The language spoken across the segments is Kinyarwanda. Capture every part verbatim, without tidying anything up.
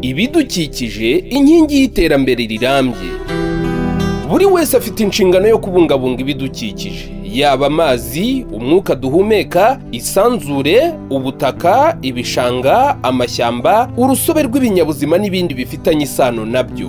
ibidukikije inkingi y'iterambere rirambye. Buri wese afite inshingano yo kubungabunga ibidukikije, yaba amazi, umwuka duhumeka, isanzure, ubutaka, ibishanga, amashyamba, urusobe rw'ibinyabuzima n'ibindi bifitanye isano nabyo.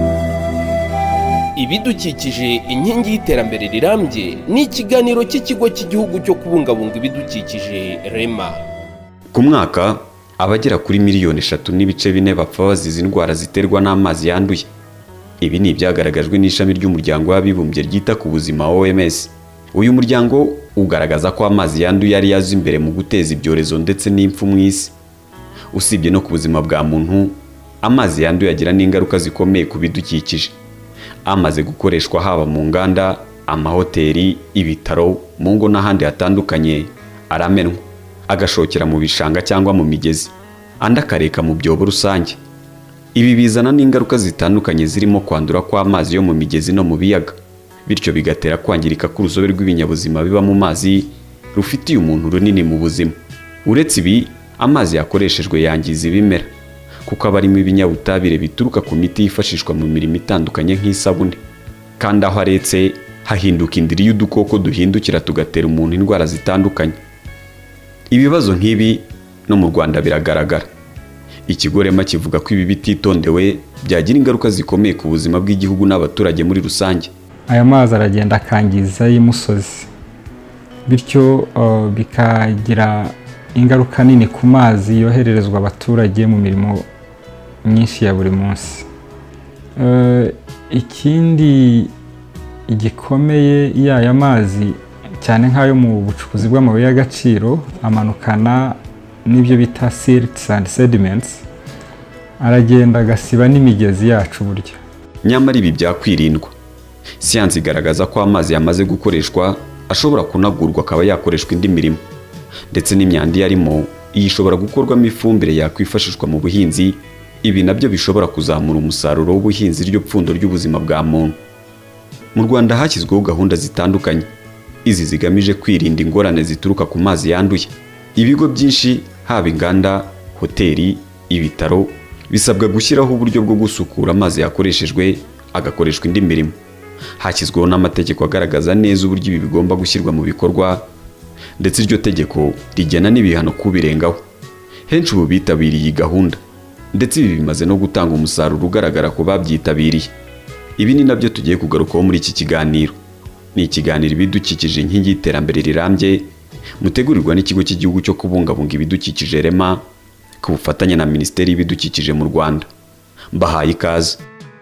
Ibidukikije inkingi y'iterambere rirambye ni ikiganiro cy'ikigo cy'igihugu cyo kubungabunga ibidukikije REMA. Ku mwaka abagera kuri miliyoni eshatu n'ibice bine bapfa bazize indwara ziterwa n'amazi yanduye. Ibi ni ibyagaragajwe n'ishami ry'umuryango w'abibumbye ryita ku buzima O M S. Uyu muryango ugaragaza ko amazi yanduye ari yazo imbere mu guteza ibyorezo ndetse n'impfu mu isi. Usibye no ku buzima bwa muntu, amazi yanduye agira n'ingaruka zikomeye ku bidukikije. Amaze gukoreshwa haba mu nganda, amahoteli, ibitaro, mu ngo n'ahandi hatandukanye, aramenwa agashokera mu bishanga cyangwa mu migezi, andi akareka mu byobo rusange. Ibi bizana n'ingaruka zitandukanye zirimo kwandura kw'amazi yo mu migezi no mu biyaga, bityo bigatera kwangirika k'urusobe rw'ibinyabuzima biba mu mazi rufitiye umuntu runini mu buzima. Uretse ibi, amazi yakoreshejwe yangiza ibimera kuko aba arimo ibinyabutabire bituruka ku miti yifashishwa mu mirimo itandukanye nk'isabune, kandi aho aretse hahinduka indiri y'udukoko duhindukira tugatera umuntu indwara zitandukanye. Ibibazo nk'ibi no mu Rwanda biragaragara. Ikigo REMA kivuga ko ibi bititondewe byagira ingaruka zikomeye ku buzima bw'igihugu n'abaturage muri rusange. Aya mazi aragenda akangiza y'umusozi, bityo uh, bikagira ingaruka nini ku mazi yohererezwa abaturage mu mirimo myinshi ya buri munsi. Uh, ikindi igikomeye y'aya mazi cyane nk'ayo mu bucukuzi bw'amabuye y'agaciro amanukana n'ibyo bita silts and sediments, aragenda agasiba n'imigezi yacu burya. Nyamara ibi byakwirindwa. Siyansi igaragaza ko amazi yamaze gukoreshwa ashobora kunagurwa akaba yakoreshwa indi mirimo, ndetse n'imyanda yarimo ishobora gukorwamo ifumbire yakwifashishwa mu buhinzi. Ibi nabyo bishobora kuzamura umusaruro w'ubuhinzi ryo pfundo ry'ubuzima bwa muntu. Mu Rwanda hashyizweho gahunda zitandukanye, izi zigamije kwirinda ingorane zituruka ku mazi yanduye. Ibigo byinshi haba inganda, hoteli, ibitaro bisabwa gushyiraho uburyo bwo gusukura amazi yakoreshejwe agakoreshwa indi mirimo. Hashyizweho n'amategeko agaragaza neza uburyo ibi bigomba gushyirwa mu bikorwa, ndetse iryo tegeko rigena n'ibihano kubirengaho. Henshi ubu bitabiriye iyi gahunda, ndetse ibi bimaze no gutanga umusaruro ugaragara ku babyitabiriye. Ibi ni nabyo tugiye kugarukaho muri iki kiganiro. Ni ikiganiro ibidukikije inkingi y'iterambere rirambye, mutegurirwa n'ikigo cy'igihugu cyo kubungabunga ibidukikije REMA ku bufatanye na Minisiteri y'Ibidukikije mu Rwanda. Mbahaye ikaze.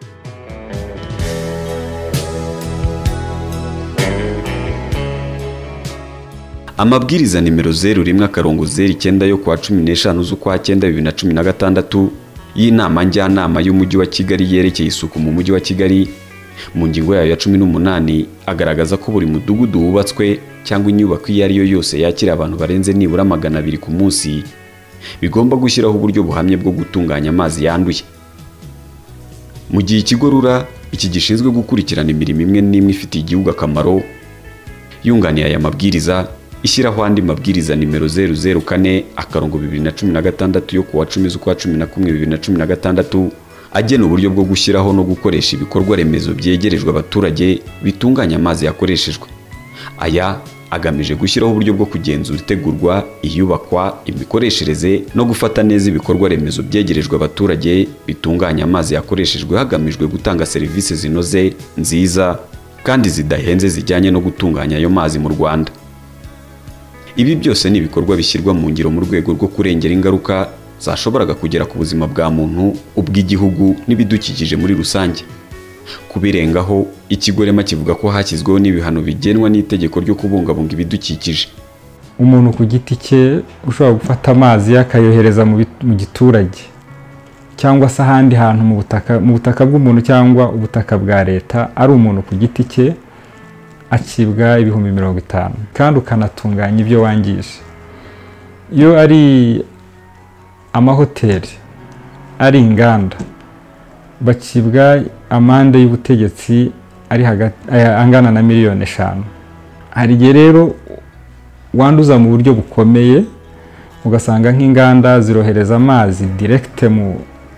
Amabwiriza nimero zeru rimwe akarongo zeru icyenda yo kuwa cumi n'eshanu z'ukwa cyenda bibiri na cumi na gatandatu y'inama njyanama y'umujyi wa Kigali yerekeye isuku mu mujyi wa Kigali, mu ngingo yayo ya cumi n'umunani agaragaza ko buri mudugudu wubatswe cyangwa inyubako iyo ari yo yose yakira abantu barenze nibura magana abiri ku munsi bigomba gushyiraho uburyo buhamye bwo gutunganya amazi yanduye. Mu gihe ikigo RURA iki gishinzwe gukurikirana imirimo imwe n'imwe ifitiye igihugu akamaro, yunganiye aya mabwiriza ishyiraho andi mabwiriza nimero zeru zeru kane akarongo bibiri na cumi na gatandatu yo kuwa cumi z'ukwa cumi na kumwe bibiri na cumi na gatandatu agena uburyo bwo gushyiraho no gukoresha ibikorwa remezo byegerejwe abaturage bitunganya amazi yakoreshejwe. Aya agamije gushyiraho uburyo bwo kugenzura itegurwa, iyubakwa, imikoreshereze no gufata neza ibikorwa remezo byegerejwe abaturage bitunganya amazi yakoreshejwe hagamijwe gutanga serivisi zinoze, nziza kandi zidahenze zijyanye no gutunganya ayo mazi mu Rwanda. Ibi byose ni ibikorwa bishyirwa mu ngiro mu rwego rwo kurengera ingaruka zashoboraga kugera ku buzima bwa muntu, ubw'igihugu n'ibidukikije muri rusange. Kubirengaho, ikigo REMA kivuga ko hashyizweho n'ibihano bigenwa n'itegeko ryo kubungabunga ibidukikije. Umuntu ku giti cye ushobora gufata amazi akayohereza mu giturage cyangwa se ahandi hantu mu butaka mu butaka bw'umuntu cyangwa ubutaka bwa leta, ari umuntu ku giti cye acibwa ibihumbi mirongo itanu kandi ukanatunganya ibyo wangije. Iyo ari amahoteli, ari inganda, bacibwa amande y'ubutegetsi ari hagati angana na miliyoni eshanu. Hari igihe rero wanduza mu buryo bukomeye, ugasanga nk'inganda zirohereza amazi direct mu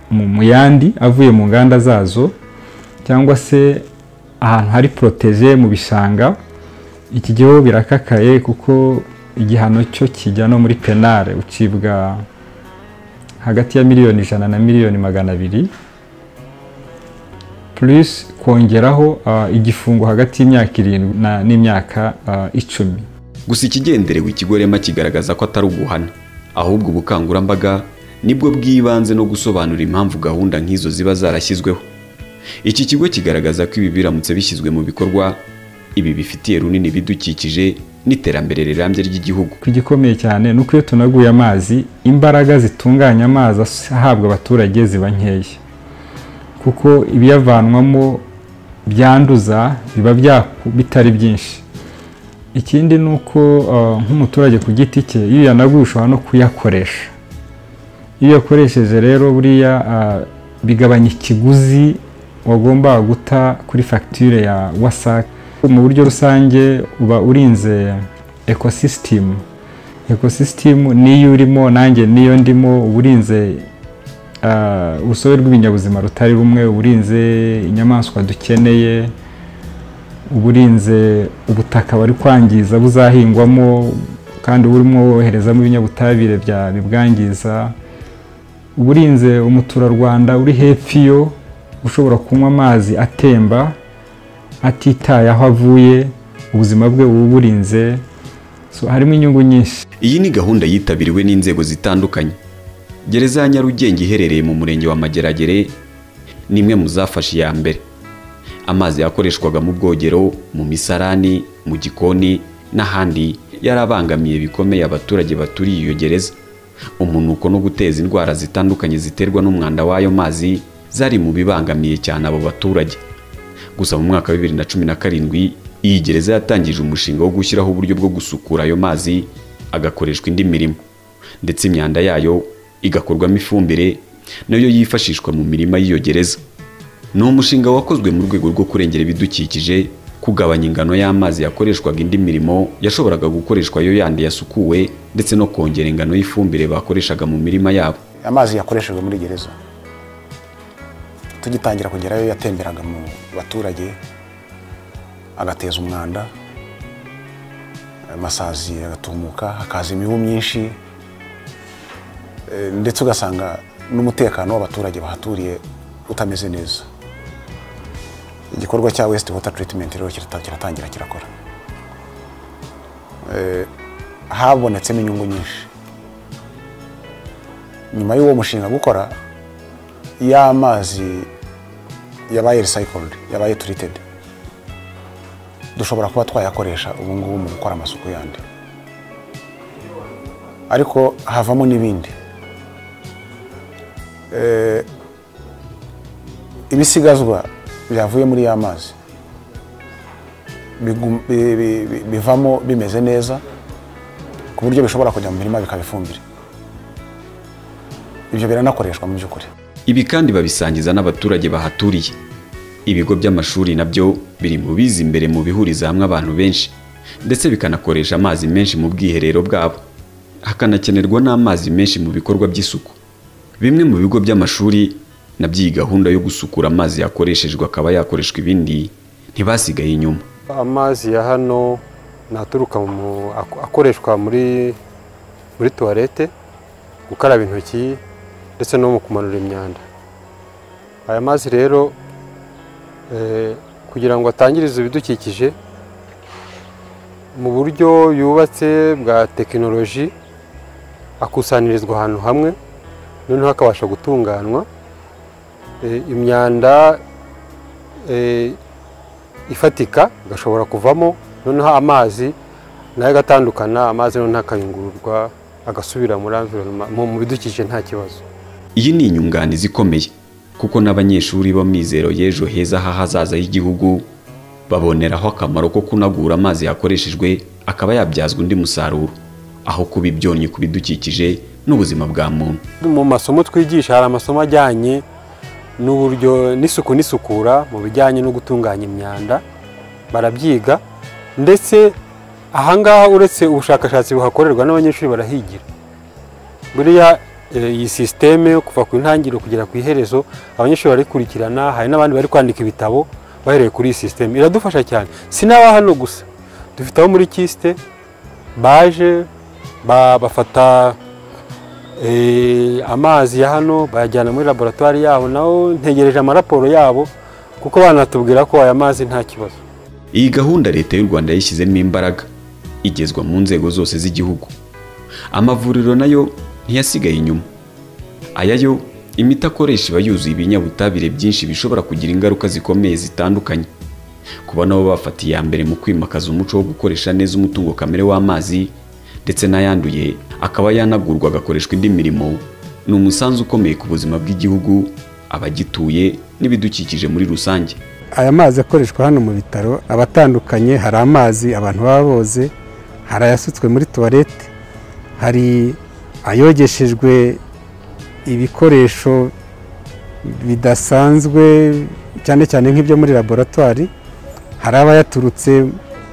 mu yandi avuye mu nganda zazo, cyangwa se ahantu hari protege mu bishanga, iki gihe birakakaye kuko igihano cyo kijya no muri penale, ucibwa hagati ya miliyoni ijana na miliyoni magana abiri plus kongeraho uh, igifungo hagati y'imyaka irindwi n'imyaka uh, icumi. Gusa ikigenderewe ikigo Rema kigaragaza ko atari uguhana, ahubwo ubukangurambaga nibwo bwibanze no gusobanura impamvu gahunda nk'izo ziba zarashyizweho. Iki kigo kigaragaza ko ibi biramutse bishyizwe mu bikorwa, ibi bifitiye runini bidukikije n'iterambere rirambye ry'igihugu. Igikomeye cyane nuko iyo tunaguye amazi, imbaraga zitunganya amazi ahabwa abaturage ziba nkeya, kuko ibiyavanwamo byanduza biba bitari byinshi. Ikindi nuko uh, nk'umuturage ku giti cye iyo yanaguye ushobora no kuyakoresha. Iyo yakoresheje rero buriya uh, bigabanya ikiguzi wagomba guta kuri facture ya WASAC. Mu buryo rusange uba urinze ecosystem. Ecosystem niyo urimo nanjye niyo ndimo, uburinze uh, urusobe rw'ibinyabuzima rutari rumwe, uburinze inyamaswa dukeneye, uburinze ubutaka bari kwangiza buzahingwamo kandi burimo woherezamo ibinyabutabire bya bibwangiza, uburinze umuturarwanda uri hepfo yo ushobora kunywa amazi atemba atitaye aho avuye, ubuzima bwe uburinze. So harimo inyungu nyinshi. Iyi ni gahunda yitabiriwe n'inzego zitandukanye. Gereza ya Nyarugenge iherereye mu murenge wa Mageragere nimwe muzafashe ya mbere. Amazi yakoreshwaga mu bwogero, mu misarani, mu gikoni n'ahandi yarabangamiye bikomeye abaturage baturiye iyo gereza. Umunuko no guteza indwara zitandukanye ziterwa n'umwanda w'ayo mazi zari mu bibangamiye cyane abo baturage. Gusa mu mwaka wa bibiri na cumi na karindwi iyi gereza yatangije umushinga wo gushyiraho uburyo bwo gusukura ayo mazi agakoreshwa indi mirimo, ndetse imyanda yayo igakorwamo ifumbire nayo yifashishwa mu mirima y'iyo gereza. Ni umushinga wakozwe mu rwego rwo kurengera ibidukikije, kugabanya ingano y'amazi yakoreshwaga indi mirimo yashoboraga gukoreshwa yo yandi yasukuwe, ndetse no kongera ingano y'ifumbire bakoreshaga mu mirima yabo. Amazi yakoreshejwe muri gereza tugitangira kugerayo yatemberaga mu baturage agateza umwanda, amasazi agatumuka, hakaza imibu myinshi, ndetse ugasanga n'umutekano w'abaturage bahaturiye utameze neza. Igikorwa cya Waste Water Treatment rero kiratangira kirakora. Eh habonetsemo inyungu nyinshi. Nyuma y'uwo mushinga gukora, y'amazi yabaye recycled, yabaye treated, dushobora kuba twayakoresha ubu ngubu mu gukora amasuku yandi. Ariko havamo n'ibindi. Eh ibisigazwa byavuye muri ya mazi bivamo bimeze neza ku buryo bishobora kujya mu mirima bikabifumbira. Ibyo biranakoreshwa mu by'ukuri. Ibi kandi babisangiza n'abaturage bahaturiye. Ibigo by'amashuri nabyo biri mu biza imbere mu bihuriza hamwe abantu benshi, ndetse bikanakoresha amazi menshi mu bwiherero bwabo, hakanakenerwa n'amazi menshi mu bikorwa by'isuku. Bimwe mu bigo by'amashuri nabyi gahunda yo gusukura amazi yakoreshejwe akaba yakoreshwa ibindi ntibasigaye inyuma. Amazi ya hano naturuka mu akoreshwa muri muri toilette, gukaraba intoki ndetse no mu kumanura imyanda. Aya mazi rero eh kugira ngo atangirize ibidukikije mu buryo yubatse bwa tekinoloji, akusanirizwa ahantu hamwe noneho akabasha gutunganwa. E, imyanda e, ifatika gashobora kuvamo, noneho amazi nayo gatandukana, amazi no ntakayungururwa agasubira muri environment mu bidukikije nta kibazo. Iyi ni inyunganizi ikomeye kuko n'abanyeshuri bo mizero y'ejo heza hazaza y'igihugu baboneraho akamaro ko kunagura amazi yakoreshejwe akaba yabyazwa undi musaruro, aho kuba ibyonnyi ku bidukikije n'ubuzima bwa muntu. Mu masomo twigisha hari amasomo ajyanye n'uburyo n'isuku n'isukura mu bijyanye no gutunganya imyanda, barabyiga, ndetse ahangaha uretse ubushakashatsi buhakorerwa n'abanyeshuri barahigira. Buriya iyi sisiteme kuva ku ntangiriro kugera ku iherezo, abanyeshuri barikurikirana, hari n'abandi bari kwandika ibitabo bahereye kuri iyi sisiteme. Iradufasha cyane, si n'aba hano gusa, dufite abo muri kisite baje bafata amazi ya hano bayajyana muri laboratwari yabo, naho ntegereje amaraporo yabo kuko banatubwira ko aya mazi nta kibazo. Iyi gahunda leta y'u Rwanda yishyizemo imbaraga igezwa mu nzego zose z'igihugu. Amavuriro nayo ntiyasigaye inyuma. Aya yo imiti akoresha iba yuzuye ibinyabutabire byinshi bishobora kugira ingaruka zikomeye zitandukanye. Kuba nabo bafatiye ya mbere mu kwimakaza umuco wo gukoresha neza umutungo kamere w'amazi ndetse n'ayanduye akaba yanagurwa agakoreshwa indi mirimo, ni umusanzu ukomeye ku buzima bw'igihugu, abagituye n'ibidukikije muri rusange. Aya mazi akoreshwa hano mu bitaro abatandukanye, hari amazi abantu baba boze, hari ayasutswe muri tuwarete, hari ayogeshejwe ibikoresho bidasanzwe cyane cyane nk'ibyo muri laboratwari, hari abayaturutse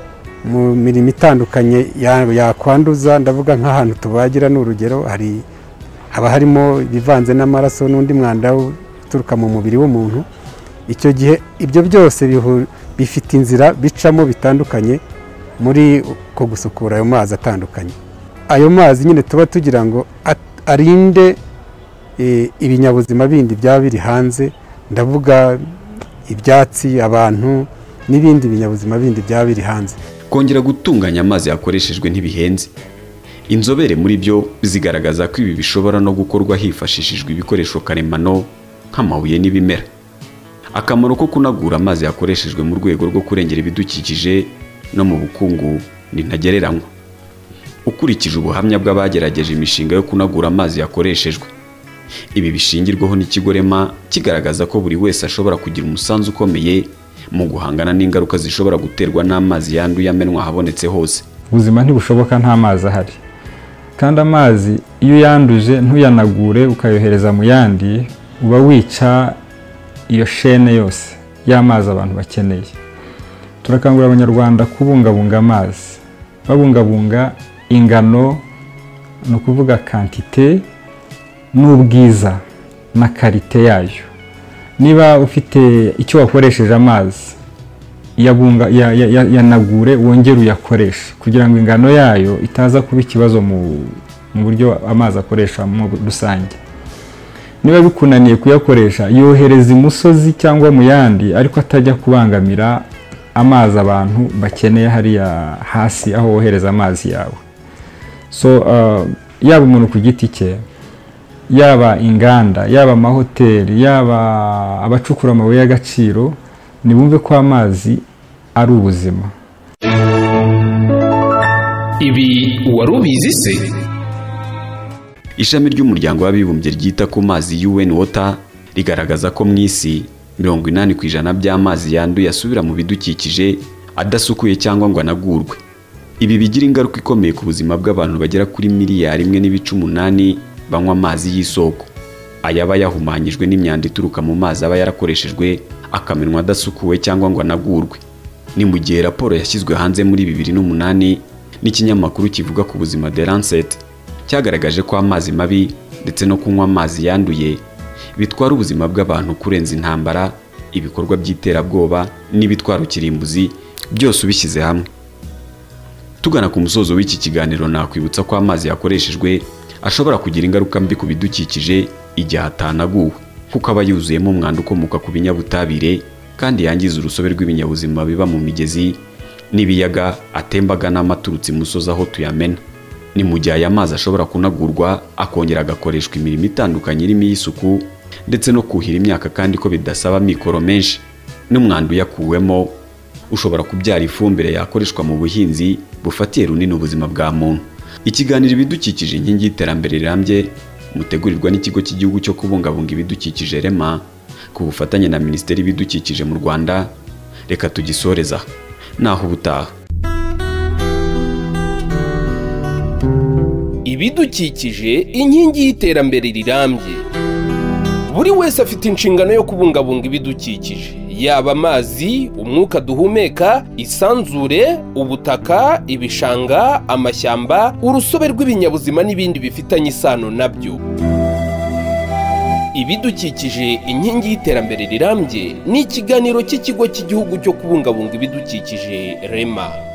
mu mirimo itandukanye yakwanduza, ndavuga nk'ahantu tubagira n'urugero, hari haba harimo ibivanze n'amaraso n'undi mwanda uturuka mu mubiri w'umuntu. Icyo gihe ibyo byose bifite inzira bicamo bitandukanye muri ko gusukura ayo mazi atandukanye. Ayo mazi nyine tuba tugira ngo arinde ibinyabuzima bindi byaba biri hanze, ndavuga ibyatsi, abantu n'ibindi binyabuzima bindi byaba biri hanze. Kongera gutunganya amazi yakoreshejwe ntibihenze. Inzobere muri byo zigaragaza ko ibi bishobora no gukorwa hifashishijwe ibikoresho karemano nk'amabuye n'ibimera. Akamaro ko kunagura amazi yakoreshejwe mu rwego rwo kurengera ibidukikije no mu bukungu ni ntagereranywa. Ukurikije ubuhamya bw'abagerageje imishinga yo kunagura amazi yakoreshejwe, ibi bishingirwaho n'ikigo Rema kigaragaza ko buri wese ashobora kugira umusanzu ukomeye mu guhangana n'ingaruka zishobora guterwa n'amazi yanduye amenwa habonetse hose. Ubuzima ntibushoboka nta mazi ahari, kandi amazi iyo yanduje ntuyanagure ukayohereza mu yandi, uba wica iyo shene yose y'amazi abantu bakeneye. Turakangurira abanyarwanda kubungabunga amazi, babungabunga ingano, no kuvuga kantite n'ubwiza na karite yayo. Niba ufite icyo wakoresheje amazi, yabunga yanagure wongere uyakoreshe kugira ngo ingano yayo itaza kuba ikibazo mu buryo amazi akoresha mu rusange. Niba bikunaniye kuyakoresha, yohereza imusozi cyangwa mu yandi, ariko atajya kubangamira amazi abantu bakeneye hariya hasi aho wohereza amazi yawe. So uh, yaba umuntu ku giti cye, yaba inganda, yaba amahoteli, yaba abacukura amabuye y'agaciro, nibumve ko amazi ari ubuzima. Ibi wari ubizi se? Ishami ry'umuryango w'abibumbye ryita ku mazi U N Water rigaragaza ko mu isi mirongo inani ku ijana by'amazi yanduye asubira mu bidukikije adasukuye cyangwa ngo anagurwe. Ibi bigira ingaruka ikomeye ku buzima bw'abantu bagera kuri miliyari imwe n'ibice umunani banywa amazi y'isoko. Ayaba yahumanyijwe n'imyanda ituruka mu mazi aba yarakoreshejwe akamenwa adasukuwe cyangwa ngo anagurwe. Ni mu gihe raporo yashyizwe hanze muri bibiri n'umunani n'ikinyamakuru kivuga ku buzima The Lancet cyagaragaje ko amazi mabi ndetse no kunywa amazi yanduye bitwara ubuzima bw'abantu kurenza intambara, ibikorwa by'iterabwoba n'ibitwaro kirimbuzi byose ubishyize hamwe. Tugana ku musozo w'iki kiganiro, nakwibutsa ko amazi yakoreshejwe ashobora kugira ingaruka mbi ku bidukikije igihe atanaguwe, kuko aba yuzuyemo umwanda ukomoka ku binyabutabire kandi yangiza urusobe rw'ibinyabuzima biba mu migezi n'ibiyaga atembaga n'amaturutse imusozi aho tuyamena. Ni mu gihe aya mazi ashobora kunagurwa akongera agakoreshwa imirimo itandukanye irimo iy'isuku ndetse no kuhira imyaka, kandi ko bidasaba mikoro menshi. N'umwanda uyakuwemo ushobora kubyara ifumbire yakoreshwa mu buhinzi bufatiye runini ubuzima bwa muntu. Ikiganiro ibidukikije inkingi y'iterambere rirambye mutegurirwa n'ikigo cy'igihugu cyo kubungabunga ibidukikije Rema ku bufatanye na Minisiteri y'Ibidukikije mu Rwanda. Reka tugisoreza naho ubutaha. Ibidukikije inkingi y'iterambere rirambye. Buri wese afite inshingano yo kubungabunga ibidukikije, yaba amazi, umwuka duhumeka, isanzure, ubutaka, ibishanga, amashyamba, urusobe rw'ibinyabuzima n'ibindi bifitanye isano nabyo. ibidukikije inkingi y'iterambere rirambye ni ikiganiro cy'ikigo cy'igihugu cyo kubungabunga ibidukikije rema.